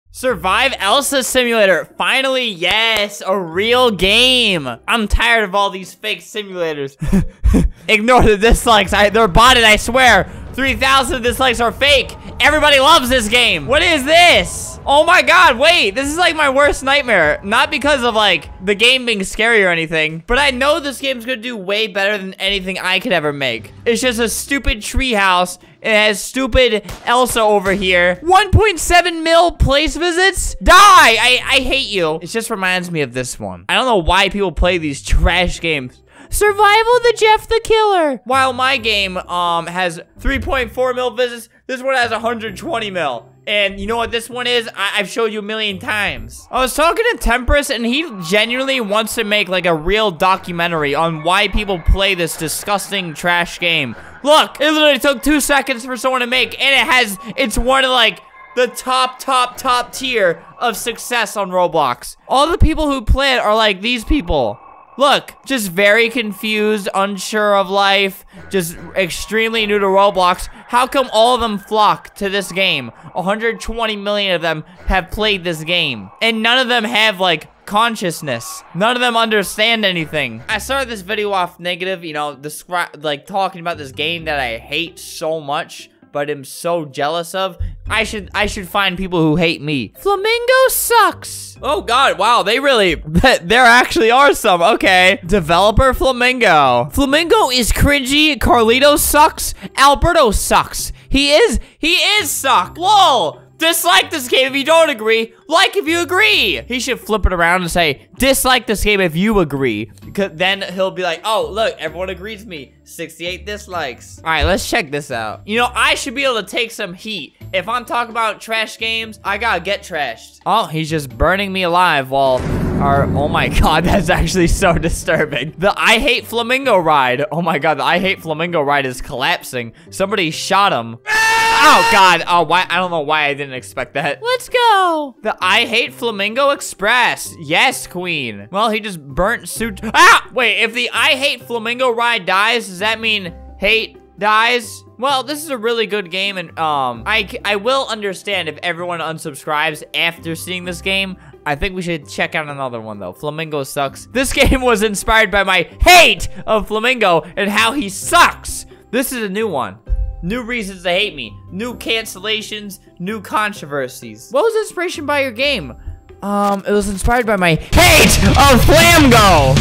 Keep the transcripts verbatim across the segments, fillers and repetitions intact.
Survive Elsa Simulator. Finally, yes, a real game. I'm tired of all these fake simulators. Ignore the dislikes. I, they're botted, I swear. three thousand dislikes are fake. Everybody loves this game. What is this? Oh my god, wait. This is like my worst nightmare. Not because of like the game being scary or anything, but I know this game's gonna do way better than anything I could ever make. It's just a stupid treehouse. It has stupid Elsa over here. one point seven mil place visits? Die! I, I hate you. It just reminds me of this one. I don't know why people play these trash games. Survival the Jeff the Killer. While my game um has three point four mil visits, this one has one hundred twenty mil. And you know what this one is? I I've showed you a million times. I was talking to Temperance, and he genuinely wants to make like a real documentary on why people play this disgusting trash game. Look, it literally took two seconds for someone to make, and it has, it's one of like the top, top, top tier of success on Roblox. All the people who play it are like these people. Look, just very confused, unsure of life, just extremely new to Roblox. How come all of them flock to this game? one hundred twenty million of them have played this game, and none of them have, like, consciousness. None of them understand anything. I started this video off negative, you know, describe, like, talking about this game that I hate so much, but am so jealous of. I should I should find people who hate me. Flamingo sucks. Oh god, wow, they really, there actually are some, okay. Developer Flamingo. Flamingo is cringy, Carlito sucks, Alberto sucks. He is, he is suck, lol. Dislike this game if you don't agree. Like if you agree. He should flip it around and say, dislike this game if you agree. Because then he'll be like, oh, look, everyone agrees with me. sixty-eight dislikes. All right, let's check this out. You know, I should be able to take some heat. If I'm talking about trash games, I gotta get trashed. Oh, he's just burning me alive while our, oh my god, that's actually so disturbing. The I Hate Flamingo ride. Oh my god, the I Hate Flamingo ride is collapsing. Somebody shot him. Oh god, oh why, I don't know why I didn't expect that. Let's go. The I Hate Flamingo Express. Yes, queen. Well, he just burnt suit. Ah, wait, if the I Hate Flamingo ride dies, does that mean hate dies? Well, this is a really good game, and um, I, I will understand if everyone unsubscribes after seeing this game. I think we should check out another one, though. Flamingo sucks. This game was inspired by my hate of Flamingo and how he sucks. This is a new one. New reasons to hate me. New cancellations. New controversies. What was inspiration by your game? Um, it was inspired by my hate of Flamingo.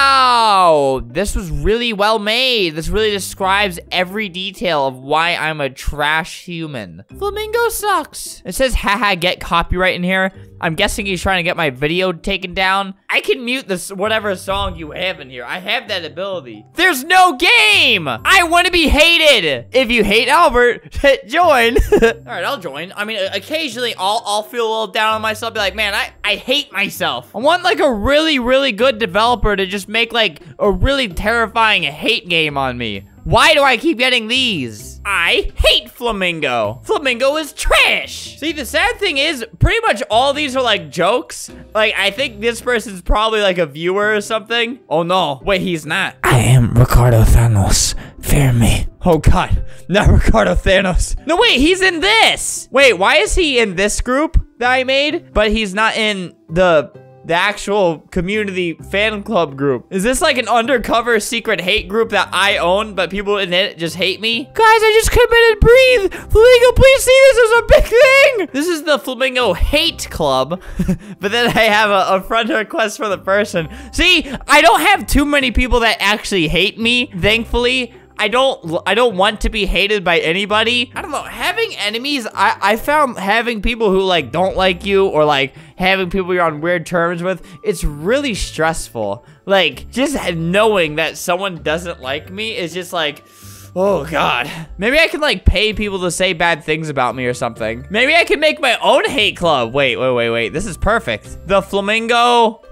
Wow, this was really well made. This really describes every detail of why I'm a trash human. Flamingo sucks. It says, haha, get copyright in here. I'm guessing he's trying to get my video taken down. I can mute this, whatever song you have in here. I have that ability. There's no game. I want to be hated. If you hate Albert, join. All right, I'll join. I mean, occasionally I'll, I'll feel a little down on myself. Be like, man, I, I hate myself. I want like a really, really good developer to just make like a really terrifying hate game on me. Why do I keep getting these? I hate Flamingo. Flamingo is trash. See, the sad thing is, pretty much all these are like jokes. Like, I think this person's probably like a viewer or something. Oh no, wait, he's not. I am Ricardo Thanos. Fear me. Oh god, not Ricardo Thanos. No, wait, he's in this. Wait, why is he in this group that I made, but he's not in the... the actual community fan club group? Is this like an undercover secret hate group that I own, but people in it just hate me? Guys, I just couldn't breathe. Flamingo, please see this is a big thing. This is the Flamingo Hate Club. But then I have a, a friend request for the person. See, I don't have too many people that actually hate me, thankfully. I don't, I don't want to be hated by anybody. I don't know, having enemies, I, I found having people who like don't like you or like having people you're on weird terms with, it's really stressful. Like, just knowing that someone doesn't like me is just like, oh god. Maybe I can like pay people to say bad things about me or something. Maybe I can make my own hate club. Wait, wait, wait, wait. This is perfect. The Flamingo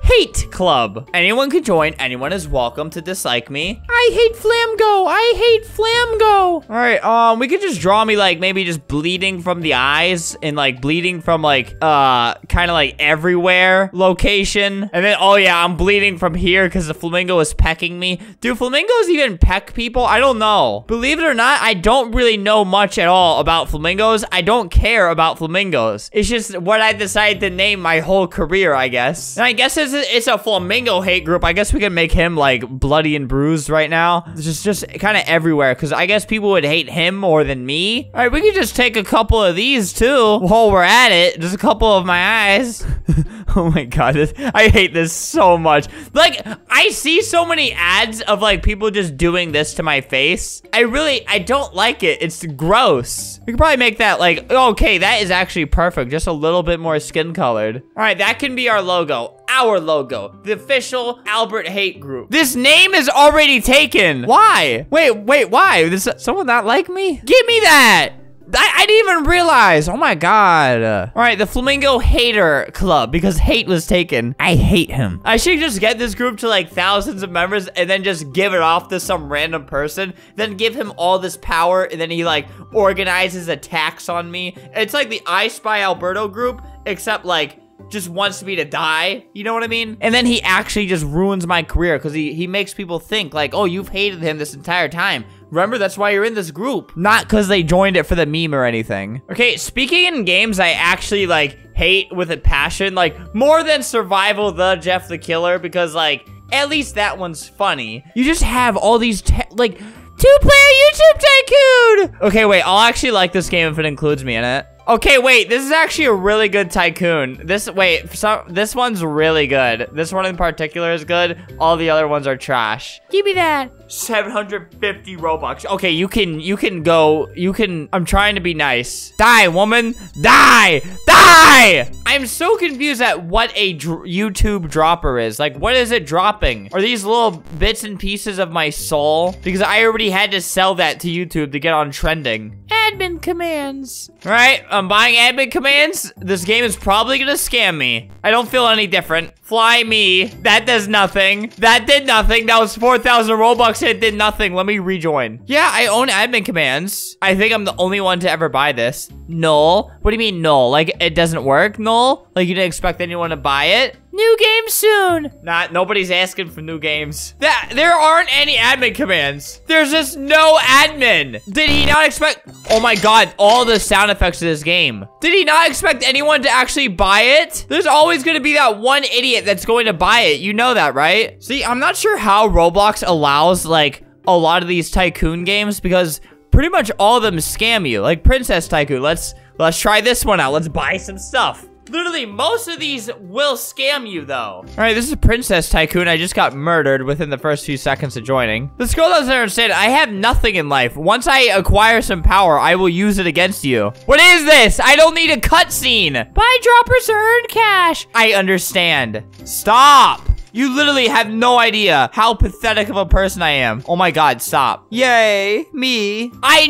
Hate Club. Anyone can join. Anyone is welcome to dislike me. I hate Flamingo. I hate Flamingo. All right, um, we could just draw me like maybe just bleeding from the eyes and like bleeding from like uh kind of like everywhere location. And then oh yeah, I'm bleeding from here because the flamingo is pecking me. Do flamingos even peck people? I don't know. Believe it or not, I don't really know much at all about flamingos. I don't care about flamingos. It's just what I decided to name my whole career, I guess. And I guess it's a, it's a flamingo hate group. I guess we can make him like bloody and bruised right now. It's just, just kind of everywhere because I guess people would hate him more than me. All right, we could just take a couple of these too while we're at it. Just a couple of my eyes. Oh my god, this, I hate this so much. Like, I see so many ads of like people just doing this to my face. I really, I don't like it. It's gross. We could probably make that like, okay, that is actually perfect. Just a little bit more skin colored. All right, that can be our logo. Our logo. The official Albert Hate Group. This name is already taken. Why? Wait, wait, why? Does someone not like me? Give me that. I, I didn't even realize. Oh my god. All right, the Flamingo Hater Club, because hate was taken. I hate him. I should just get this group to like thousands of members and then just give it off to some random person, then give him all this power, and then he like organizes attacks on me. It's like the I Spy Alberto group, except like just wants me to die, you know what I mean? And then he actually just ruins my career because he, he makes people think like, oh, you've hated him this entire time. Remember, that's why you're in this group. Not because they joined it for the meme or anything. Okay, speaking in games, I actually like hate with a passion, like more than Survival the Jeff the Killer, because like, at least that one's funny. You just have all these, like, two-player YouTube tycoon! Okay, wait, I'll actually like this game if it includes me in it. Okay, wait, this is actually a really good tycoon. This, wait, so, this one's really good. This one in particular is good. All the other ones are trash. Give me that. seven hundred fifty Robux. Okay, you can, you can go, you can, I'm trying to be nice. Die, woman, die, die! I'm so confused at what a dr YouTube dropper is. Like, what is it dropping? Are these little bits and pieces of my soul? Because I already had to sell that to YouTube to get on trending. Admin commands. All right, I'm buying admin commands. This game is probably gonna scam me. I don't feel any different. Fly me. That does nothing. That did nothing. That was four thousand Robux. It did nothing. Let me rejoin. Yeah, I own admin commands. I think I'm the only one to ever buy this. Null. What do you mean null? Like it doesn't work? Null? Like you didn't expect anyone to buy it? New game soon. Not, nobody's asking for new games. That there aren't any admin commands. There's just no admin. Did he not expect? Oh my god, all the sound effects of this game. Did he not expect anyone to actually buy it? There's always gonna be that one idiot that's going to buy it. You know that, right? See, I'm not sure how Roblox allows like a lot of these tycoon games because pretty much all of them scam you. Like Princess Tycoon. Let's let's try this one out. Let's buy some stuff. Literally, most of these will scam you, though. All right, this is Princess Tycoon. I just got murdered within the first few seconds of joining. This girl doesn't understand. I have nothing in life. Once I acquire some power, I will use it against you. What is this? I don't need a cutscene. Buy droppers to earn cash. I understand. Stop. You literally have no idea how pathetic of a person I am. Oh my god, stop. Yay, me. I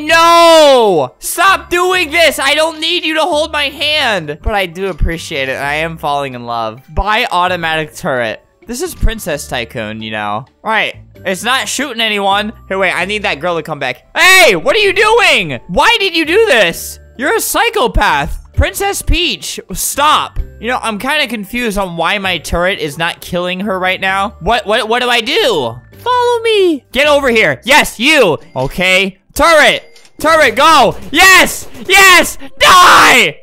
know! Stop doing this! I don't need you to hold my hand. But I do appreciate it, and I am falling in love. Buy automatic turret. This is Princess Tycoon, you know. All right, it's not shooting anyone. Here, wait, I need that girl to come back. Hey, what are you doing? Why did you do this? You're a psychopath. Princess Peach, stop. You know, I'm kind of confused on why my turret is not killing her right now. What, what, what do I do? Follow me. Get over here. Yes, you. Okay. Turret. Turret, go. Yes. Yes. Die.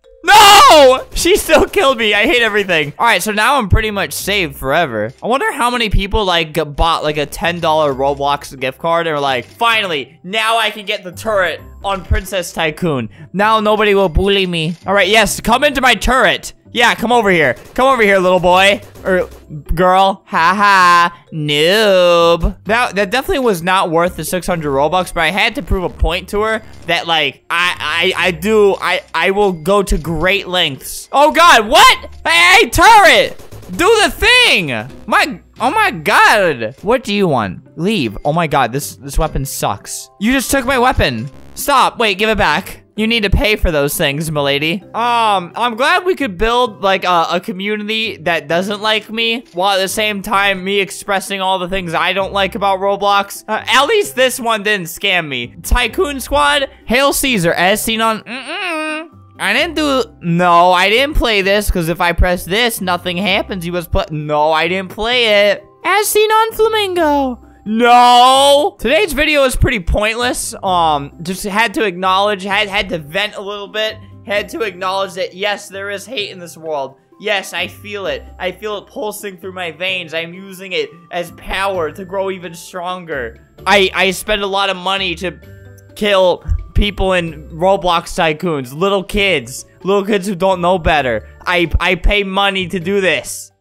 No! She still killed me. I hate everything. All right, so now I'm pretty much saved forever. I wonder how many people like bought like a ten dollar Roblox gift card and were like, finally, now I can get the turret on Princess Tycoon. Now nobody will bully me. All right, yes, come into my turret. Yeah, come over here. Come over here, little boy. Or girl. Haha. -ha. Noob. That, that definitely was not worth the six hundred Robux, but I had to prove a point to her that, like, I, I, I do, I, I will go to great lengths. Oh, God, what? Hey, hey, turret. Do the thing. My, oh, my God. What do you want? Leave. Oh, my God, this, this weapon sucks. You just took my weapon. Stop. Wait, give it back. You need to pay for those things, milady. Um, I'm glad we could build, like, a, a community that doesn't like me, while at the same time, me expressing all the things I don't like about Roblox. Uh, at least this one didn't scam me. Tycoon Squad, Hail Caesar, as seen on... Mm-mm. I didn't do... No, I didn't play this, because if I press this, nothing happens. You was put... No, I didn't play it. As seen on Flamingo. No! Today's video is pretty pointless. Um, just had to acknowledge, had, had to vent a little bit. Had to acknowledge that, yes, there is hate in this world. Yes, I feel it. I feel it pulsing through my veins. I'm using it as power to grow even stronger. I, I spend a lot of money to kill people in Roblox Tycoons. Little kids. Little kids who don't know better. I, I pay money to do this.